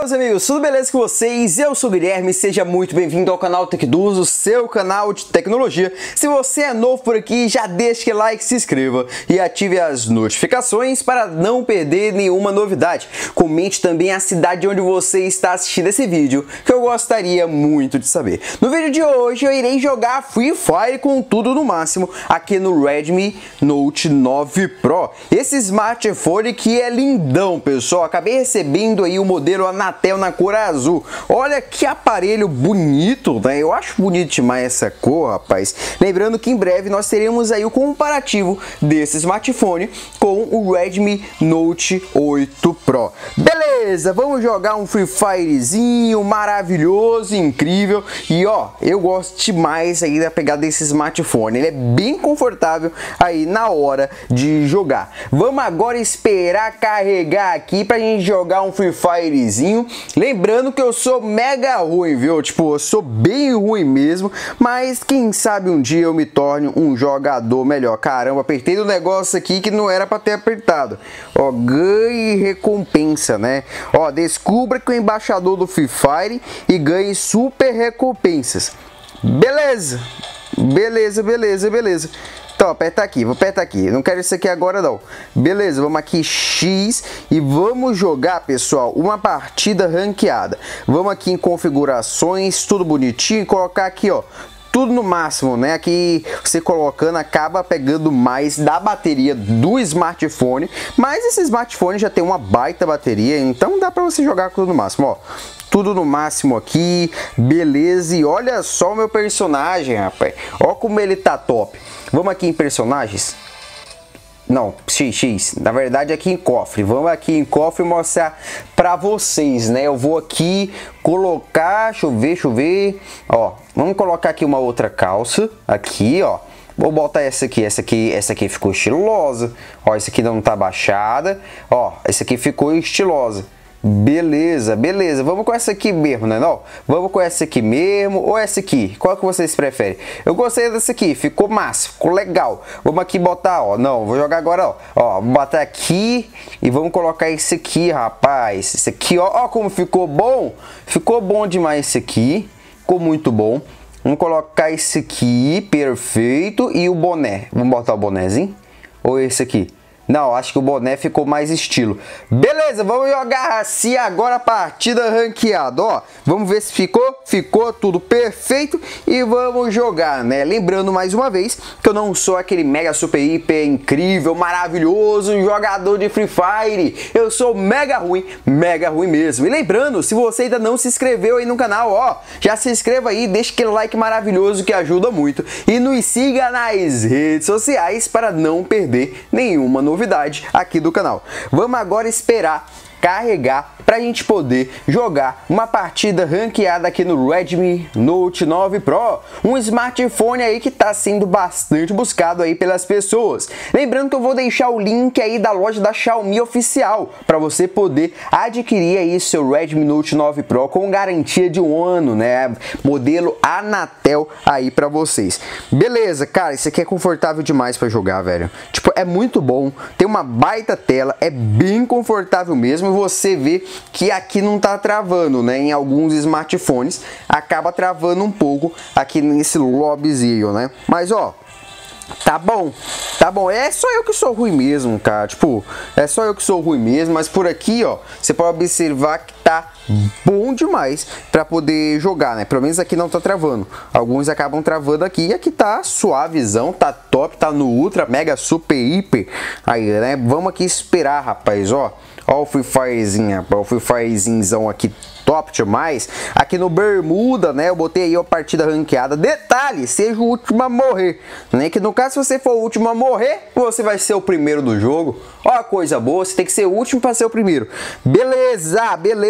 Meus amigos, tudo beleza com vocês? Eu sou o Guilherme, seja muito bem-vindo ao canal TecDuz, o seu canal de tecnologia. Se você é novo por aqui, já deixa aquele like, se inscreva e ative as notificações para não perder nenhuma novidade. Comente também a cidade onde você está assistindo esse vídeo, que eu gostaria muito de saber. No vídeo de hoje eu irei jogar Free Fire com tudo no máximo aqui no Redmi Note 9 Pro. Esse smartphone que é lindão, pessoal. Acabei recebendo aí o modelo Anatel na cor azul. Olha que aparelho bonito, né? Eu acho bonito demais essa cor, rapaz. Lembrando que em breve nós teremos aí o comparativo desse smartphone com o Redmi Note 8 Pro. Beleza, vamos jogar um Free Firezinho maravilhoso, incrível. E ó, eu gosto demais aí da pegada desse smartphone. Ele é bem confortável aí na hora de jogar. Vamos agora esperar carregar aqui pra gente jogar um Free Firezinho. Lembrando que eu sou mega ruim, viu? Tipo, eu sou bem ruim mesmo, mas quem sabe um dia eu me torne um jogador melhor. Caramba, apertei o negócio aqui que não era pra ter apertado. Ó, ganhe recompensa, né? Ó, descubra que o embaixador do Free Fire e ganhe super recompensas. Beleza, beleza. Então, aperta aqui, vou apertar aqui. Não quero isso aqui agora, não. Beleza, vamos aqui X e vamos jogar, pessoal, uma partida ranqueada. Vamos aqui em configurações, tudo bonitinho, colocar aqui, ó, tudo no máximo, né? Aqui você colocando acaba pegando mais da bateria do smartphone, mas esse smartphone já tem uma baita bateria, então dá pra você jogar tudo no máximo, ó. Tudo no máximo aqui, beleza. E olha só o meu personagem, rapaz. Ó como ele tá top. Vamos aqui em personagens. Não, XX, na verdade aqui em cofre. Vamos aqui em cofre mostrar pra vocês, né? Eu vou aqui colocar, deixa eu ver. Ó, vamos colocar aqui uma outra calça. Aqui, ó. Vou botar essa aqui ficou estilosa. Ó, essa aqui não tá baixada. Ó, essa aqui ficou estilosa. Beleza, vamos com essa aqui mesmo, né? Não, vamos com essa aqui mesmo ou essa aqui, qual que vocês preferem? Eu gostei dessa aqui, ficou massa, ficou legal. Vamos aqui botar, ó, não, vou jogar agora, ó, vamos botar aqui e vamos colocar esse aqui, rapaz. Esse aqui, ó como ficou bom demais esse aqui, ficou muito bom. Vamos colocar esse aqui, perfeito, e o boné, vamos botar o bonézinho ou esse aqui? Não, acho que o boné ficou mais estilo. Beleza, vamos jogar assim agora a partida ranqueada, ó. Vamos ver se ficou tudo perfeito e vamos jogar, né? Lembrando mais uma vez que eu não sou aquele mega super hiper incrível, maravilhoso jogador de Free Fire. Eu sou mega ruim mesmo. E lembrando, se você ainda não se inscreveu aí no canal, ó, já se inscreva aí, deixa aquele like maravilhoso que ajuda muito. E nos siga nas redes sociais para não perder nenhuma novidade aqui do canal. Vamos agora esperar carregar para a gente poder jogar uma partida ranqueada aqui no Redmi Note 9 Pro, um smartphone aí que está sendo bastante buscado aí pelas pessoas. Lembrando que eu vou deixar o link aí da loja da Xiaomi oficial para você poder adquirir aí seu Redmi Note 9 Pro com garantia de 1 ano, né? Modelo Anatel aí para vocês. Beleza, cara, isso aqui é confortável demais para jogar, velho. Tipo, é muito bom, tem uma baita tela, é bem confortável mesmo. Você vê que aqui não tá travando, né? Em alguns smartphones acaba travando um pouco aqui nesse lobbyzinho, né? Mas ó, tá bom. É só eu que sou ruim mesmo, cara. Tipo, é só eu que sou ruim mesmo. Mas por aqui, ó, você pode observar que tá bom demais para poder jogar, né? Pelo menos aqui não tá travando. Alguns acabam travando aqui e aqui tá suavezão, tá top, tá no ultra, mega, super, hiper. Aí, né? Vamos aqui esperar, rapaz, ó. Ó o Free Firezinho, rapaz. O Free Firezão aqui top demais. Aqui no Bermuda, né? Eu botei aí a partida ranqueada. Detalhe, seja o último a morrer, né? Que no caso, se você for o último a morrer, você vai ser o primeiro do jogo. Ó a coisa boa, você tem que ser o último para ser o primeiro. Beleza.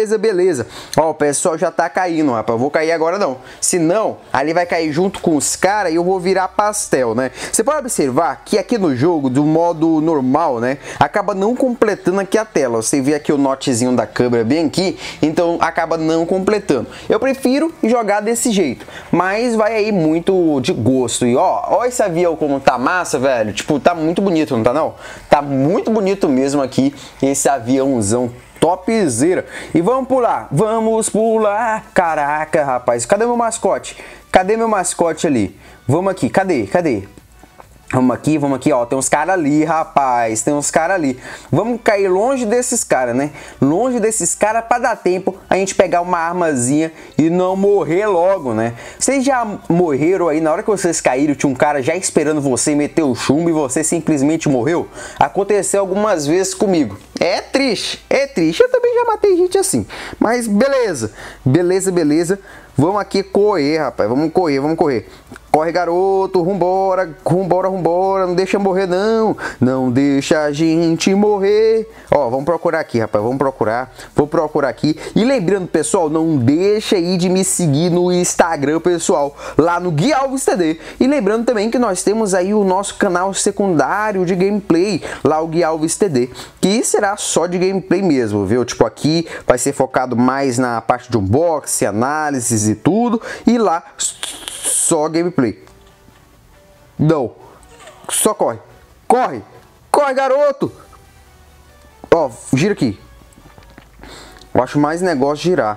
Ó, o pessoal já tá caindo, rapaz. Eu vou cair agora não. Se não, ali vai cair junto com os caras e eu vou virar pastel, né? Você pode observar que aqui no jogo, do modo normal, né? Acaba não completando aqui a tela. Você vê aqui o notezinho da câmera bem aqui, então acaba não completando. Eu prefiro jogar desse jeito, mas vai aí muito de gosto. E ó esse avião como tá massa, velho. Tipo, tá muito bonito, não tá não? Tá muito bonito mesmo aqui esse aviãozão topzera. E vamos pular, vamos pular. Caraca, rapaz, cadê meu mascote? Cadê meu mascote ali? Vamos aqui, cadê? Vamos aqui, ó, tem uns caras ali, rapaz, tem uns caras ali. Vamos cair longe desses caras, né? Longe desses caras pra dar tempo a gente pegar uma armazinha e não morrer logo, né? Vocês já morreram aí, na hora que vocês caíram, tinha um cara já esperando você meter o chumbo e você simplesmente morreu? Aconteceu algumas vezes comigo. É triste, eu também já matei gente assim. Mas beleza, beleza. Vamos aqui correr, rapaz, vamos correr. Corre, garoto, vambora, não deixa morrer não deixa a gente morrer. Ó, vamos procurar aqui, rapaz, vou procurar aqui. E lembrando, pessoal, não deixa aí de me seguir no Instagram, pessoal, lá no Gui Alves TD. E lembrando também que nós temos aí o nosso canal secundário de gameplay, lá o Gui Alves TD, que será só de gameplay mesmo, viu? Tipo, aqui vai ser focado mais na parte de unboxing, análises e tudo, e lá só gameplay. Não. Só corre. Corre, garoto. Ó, gira aqui. Eu acho mais negócio girar.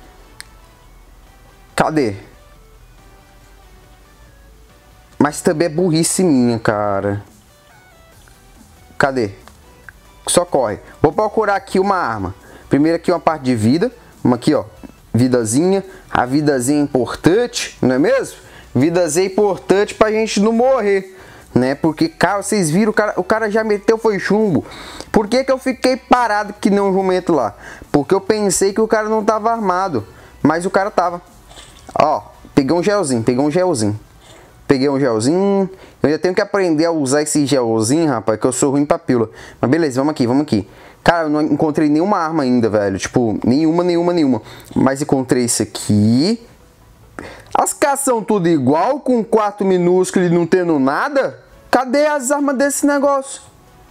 Cadê? Mas também é burrice minha, cara. Cadê? Só corre. Vou procurar aqui uma arma. Primeiro aqui uma parte de vida. Uma aqui, ó. Vidazinha. A vidazinha é importante, não é mesmo? Vidazinha é importante pra gente não morrer, né? Porque, cara, vocês viram, o cara já meteu foi chumbo. Por que que eu fiquei parado que nem um jumento lá? Porque eu pensei que o cara não tava armado, mas o cara tava. Ó, peguei um gelzinho. Eu ainda tenho que aprender a usar esse gelzinho, rapaz, que eu sou ruim pra pílula. Mas beleza, vamos aqui. Cara, eu não encontrei nenhuma arma ainda, velho. Tipo, nenhuma. Mas encontrei isso aqui. As caças são tudo igual, com um quarto minúsculo e não tendo nada? Cadê as armas desse negócio?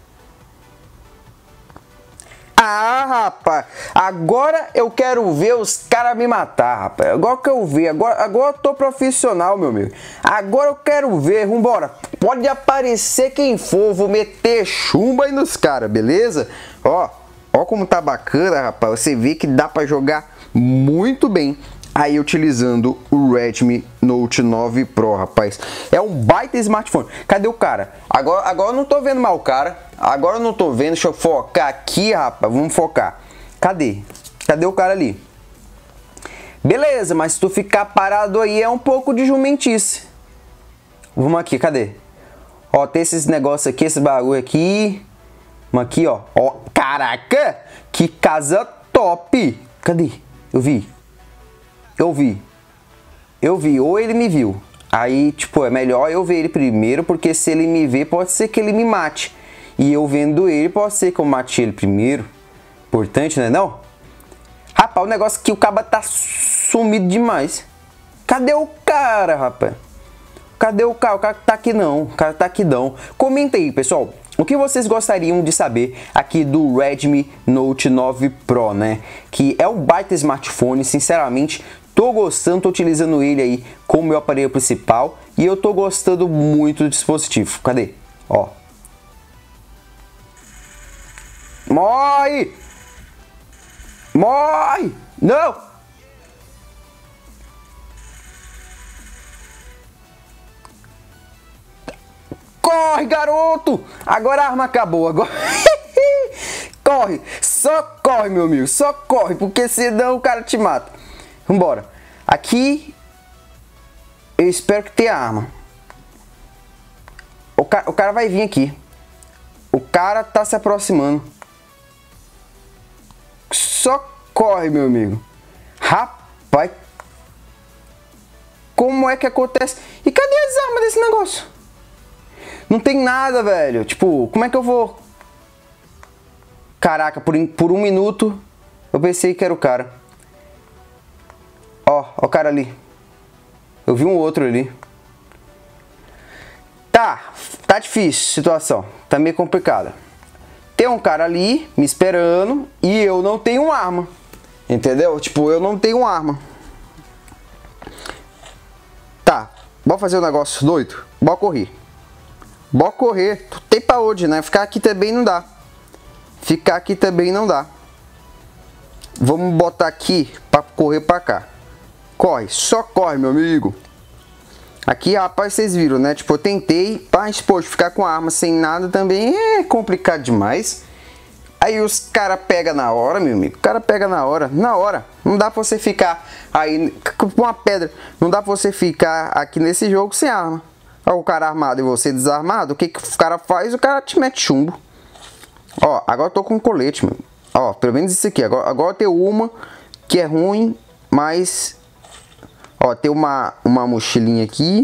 Ah, rapaz, agora eu quero ver os caras me matar, rapaz. Agora que eu ver, agora eu tô profissional, meu amigo. Agora eu quero ver, vambora. Pode aparecer quem for, vou meter chumbo aí nos caras, beleza? Ó como tá bacana, rapaz. Você vê que dá pra jogar muito bem aí utilizando o Redmi Note 9 Pro, rapaz. É um baita smartphone. Cadê o cara? Agora eu não tô vendo mal o cara. Agora eu não tô vendo. Deixa eu focar aqui, rapaz. Vamos focar. Cadê o cara ali? Beleza, mas se tu ficar parado aí é um pouco de jumentice. Vamos aqui, cadê? Ó, tem esses negócios aqui, esse bagulho aqui. Vamos aqui, ó. Ó, caraca! Que casa top! Cadê? Eu vi, ou ele me viu. Aí, tipo, é melhor eu ver ele primeiro, porque se ele me ver, pode ser que ele me mate. E eu vendo ele, pode ser que eu mate ele primeiro. Importante, né não? Rapaz, o negócio que o caba tá sumido demais. Cadê o cara, rapaz? Cadê o cara? O cara tá aqui não. Comenta aí, pessoal. O que vocês gostariam de saber aqui do Redmi Note 9 Pro, né? Que é um baita smartphone, sinceramente, tô gostando, tô utilizando ele aí como meu aparelho principal e eu tô gostando muito do dispositivo. Cadê? Ó. Morre! Não! Corre, garoto! Agora a arma acabou, agora... Corre! Só corre, meu amigo, só corre, porque senão o cara te mata. Vambora. Aqui, eu espero que tenha arma. O cara vai vir aqui. O cara tá se aproximando. Só corre, meu amigo. Rapaz, como é que acontece? E cadê as armas desse negócio? Não tem nada, velho. Tipo, como é que eu vou... Caraca, por um minuto eu pensei que era o cara. Ó o cara ali. Eu vi um outro ali. Tá difícil a situação. Tá meio complicada. Tem um cara ali me esperando e eu não tenho arma. Entendeu? Tipo, eu não tenho arma. Tá, bora fazer um negócio doido? Bora correr. Bora correr. Tem pra onde, né? Ficar aqui também não dá. Vamos botar aqui pra correr pra cá. Corre, só corre, meu amigo. Aqui, rapaz, vocês viram, né? Tipo, eu tentei, mas, poxa, ficar com a arma sem nada também é complicado demais. Aí os cara pega na hora, meu amigo. O cara pega na hora. Não dá pra você ficar aí com uma pedra. Não dá pra você ficar aqui nesse jogo sem arma. Ó, o cara armado e você desarmado. O que o cara faz? O cara te mete chumbo. Ó, agora eu tô com colete, meu. Ó, pelo menos isso aqui. Agora tem uma que é ruim, mas... Ó, tem uma mochilinha aqui.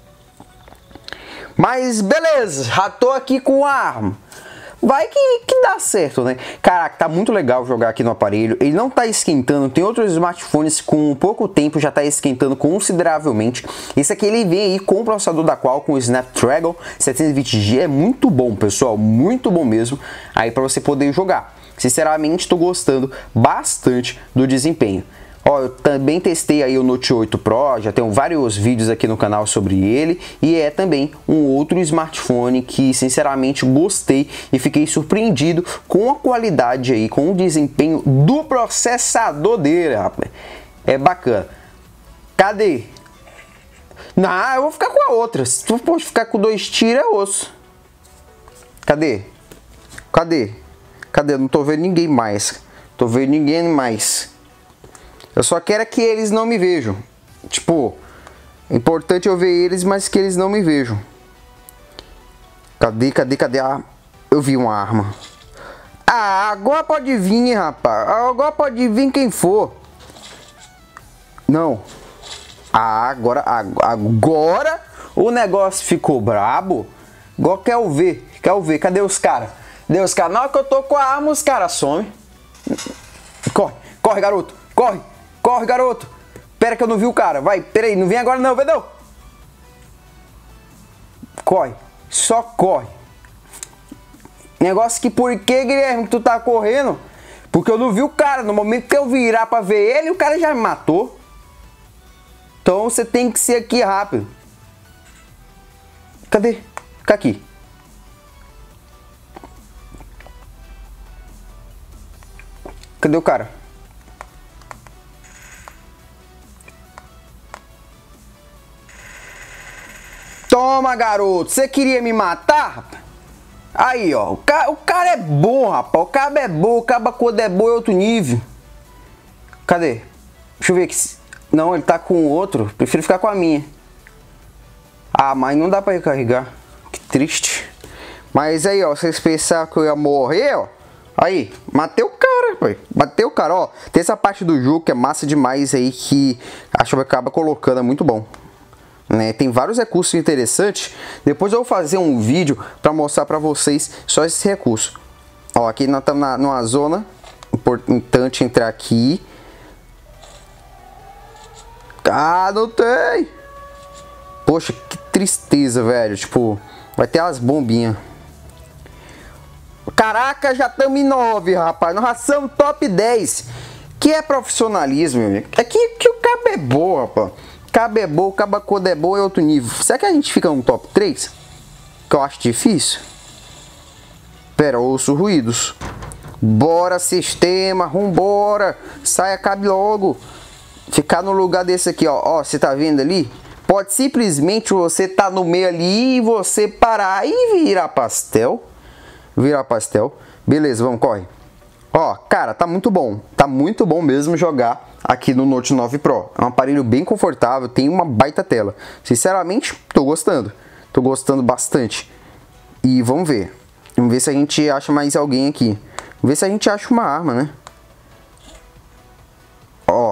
Mas beleza, já tô aqui com a arma. Vai que dá certo, né? Caraca, tá muito legal jogar aqui no aparelho. Ele não tá esquentando. Tem outros smartphones com pouco tempo já tá esquentando consideravelmente. Esse aqui ele vem aí com o processador da Qualcomm, o Snapdragon 720G. É muito bom, pessoal. Muito bom mesmo. Aí pra você poder jogar. Sinceramente, tô gostando bastante do desempenho. Ó, eu também testei aí o Note 8 Pro, já tenho vários vídeos aqui no canal sobre ele, e é também um outro smartphone que sinceramente gostei e fiquei surpreendido com a qualidade aí, com o desempenho do processador dele, rapaz. É bacana. Cadê? Não, eu vou ficar com a outra. Se tu pode ficar com 2 tiros, é osso. Cadê? Cadê? Cadê? Não tô vendo ninguém mais. Tô vendo ninguém mais. Eu só quero que eles não me vejam. Tipo, é importante eu ver eles, mas que eles não me vejam. Cadê? Ah, eu vi uma arma. Ah, agora pode vir, rapaz. Agora pode vir quem for. Não. Ah, agora o negócio ficou brabo. Agora quero ver. Cadê os caras? Cadê os caras? Na hora que eu tô com a arma, os caras somem. Corre, garoto. Corre, garoto. Pera que eu não vi o cara. Vai, pera aí. Não vem agora não, vedão. Corre. Só corre. Negócio que por que, Guilherme, que tu tá correndo? Porque eu não vi o cara. No momento que eu virar pra ver ele, o cara já me matou. Então você tem que ser aqui rápido. Cadê? Fica aqui. Cadê o cara? Toma, garoto. Você queria me matar, rapaz? Aí, ó. O cara é bom, rapaz. O cabo é bom. O cabo quando é bom é outro nível. Cadê? Deixa eu ver aqui. Não, ele tá com outro. Prefiro ficar com a minha. Ah, mas não dá pra recarregar. Que triste. Mas aí, ó. Vocês pensaram que eu ia morrer, ó. Aí, matei o cara, rapaz. Matei o cara, ó. Tem essa parte do jogo que é massa demais aí, que acho que acaba colocando. É muito bom. Né? Tem vários recursos interessantes. Depois eu vou fazer um vídeo para mostrar para vocês só esse recurso. Ó, aqui nós estamos numa zona importante entrar aqui. Ah, não tem. Poxa, que tristeza, velho. Tipo, vai ter as bombinhas. Caraca, já estamos em 9, rapaz. Nós já somos top 10. Que é profissionalismo, meu amigo. É que o cabo é bom, rapaz. Cabo é bom, cabo quando é bom é outro nível. Será que a gente fica no top 3? Que eu acho difícil. Pera, ouço ruídos. Bora, sistema, vambora. Saia, cabe logo. Ficar no lugar desse aqui, ó. Ó, você tá vendo ali? Pode simplesmente você tá no meio ali e você parar e virar pastel. Virar pastel. Beleza, vamos, corre. Ó, cara, tá muito bom. Tá muito bom mesmo jogar aqui no Note 9 Pro. É um aparelho bem confortável, tem uma baita tela. Sinceramente, tô gostando. Tô gostando bastante. E vamos ver. Vamos ver se a gente acha mais alguém aqui. Vamos ver se a gente acha uma arma, né? Ó.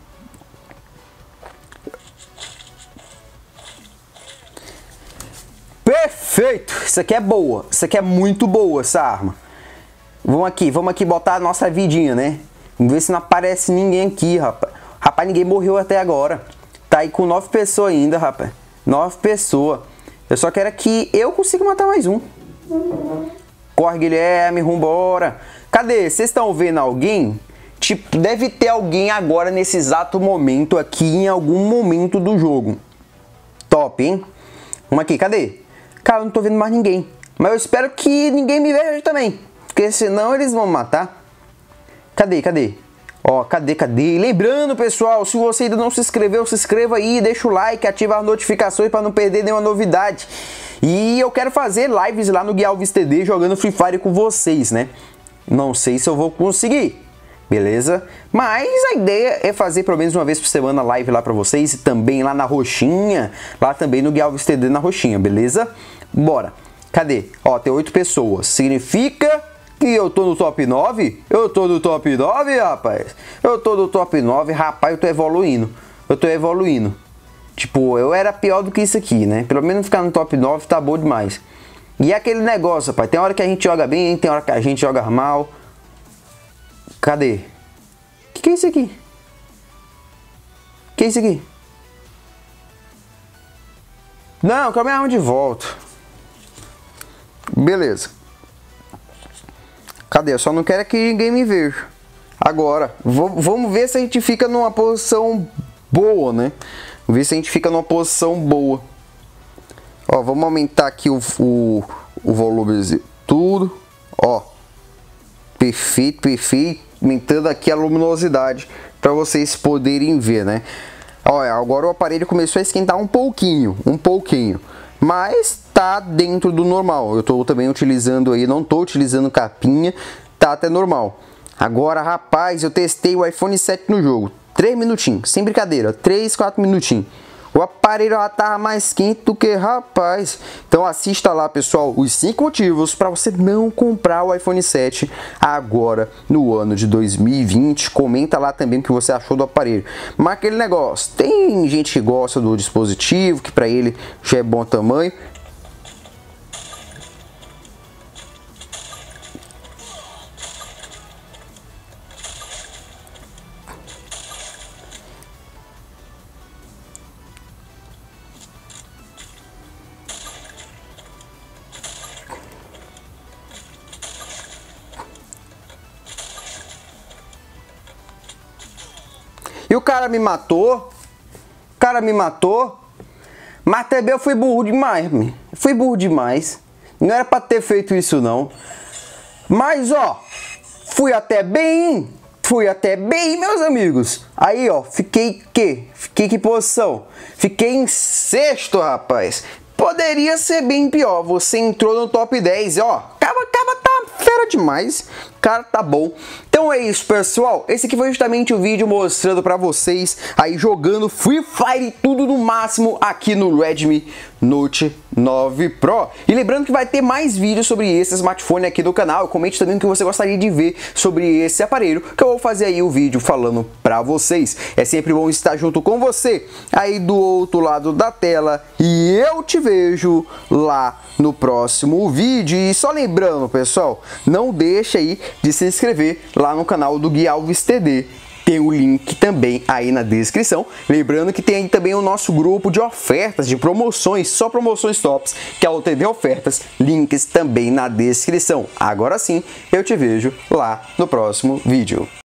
Perfeito! Isso aqui é boa. Isso aqui é muito boa, essa arma. Vamos aqui botar a nossa vidinha, né? Vamos ver se não aparece ninguém aqui, rapaz. Rapaz, ninguém morreu até agora. Tá aí com 9 pessoas ainda, rapaz. 9 pessoas. Eu só quero que eu consiga matar mais um. Corre, Guilherme, vambora. Cadê? Vocês estão vendo alguém? Tipo, deve ter alguém agora nesse exato momento aqui, em algum momento do jogo. Top, hein? Vamos aqui, cadê? Cara, eu não tô vendo mais ninguém. Mas eu espero que ninguém me veja também. Porque senão eles vão me matar. Cadê? Ó, cadê? E lembrando, pessoal, se você ainda não se inscreveu, se inscreva aí, deixa o like, ativa as notificações para não perder nenhuma novidade. E eu quero fazer lives lá no Gui Alves TD jogando Free Fire com vocês, né? Não sei se eu vou conseguir, beleza? Mas a ideia é fazer pelo menos uma vez por semana live lá pra vocês e também lá na roxinha, lá também no Gui Alves TD na roxinha, beleza? Bora. Cadê? Ó, tem 8 pessoas. Significa que eu tô no top 9? Eu tô no top 9, rapaz. Eu tô no top 9, rapaz, eu tô evoluindo. Tipo, eu era pior do que isso aqui, né? Pelo menos ficar no top 9 tá bom demais. E é aquele negócio, rapaz. Tem hora que a gente joga bem, tem hora que a gente joga mal. Cadê? Que é isso aqui? Que é isso aqui? Não, eu quero minha arma de volta. Beleza. Cadê? Eu só não quero que ninguém me veja. Agora, vamos ver se a gente fica numa posição boa, né? Vamos ver se a gente fica numa posição boa. Ó, vamos aumentar aqui o volume, tudo. Ó, perfeito, perfeito. Aumentando aqui a luminosidade para vocês poderem ver, né? Ó, agora o aparelho começou a esquentar um pouquinho, mas tá dentro do normal. Eu tô também utilizando aí, não tô utilizando capinha, tá até normal. Agora, rapaz, eu testei o iPhone 7 no jogo, 3 minutinhos, sem brincadeira, 3, 4 minutinhos. O aparelho já tava mais quente do que, rapaz. Então assista lá, pessoal, os 5 motivos para você não comprar o iPhone 7 agora no ano de 2020. Comenta lá também o que você achou do aparelho. Mas aquele negócio, tem gente que gosta do dispositivo, que para ele já é bom tamanho. E o cara me matou. Mas também eu fui burro demais, meu. Fui burro demais. Não era pra ter feito isso, não. Mas, ó, fui até bem, meus amigos. Aí, ó, fiquei que posição? Fiquei em 6º, rapaz. Poderia ser bem pior. Você entrou no top 10, ó. Caba tá fera demais. Cara, tá bom. Então é isso, pessoal. Esse aqui foi justamente o vídeo mostrando pra vocês aí jogando Free Fire tudo no máximo aqui no Redmi Note 9 Pro. E lembrando que vai ter mais vídeos sobre esse smartphone aqui do canal. Comente também o que você gostaria de ver sobre esse aparelho, que eu vou fazer aí o vídeo falando pra vocês. É sempre bom estar junto com você aí do outro lado da tela. E eu te vejo lá no próximo vídeo. E só lembrando, pessoal, não deixa aí de se inscrever lá no canal do Gui Alves TD. Tem o link também aí na descrição. Lembrando que tem aí também o nosso grupo de ofertas, de promoções, só promoções tops, que é o TD Ofertas. Links também na descrição. Agora sim, eu te vejo lá no próximo vídeo.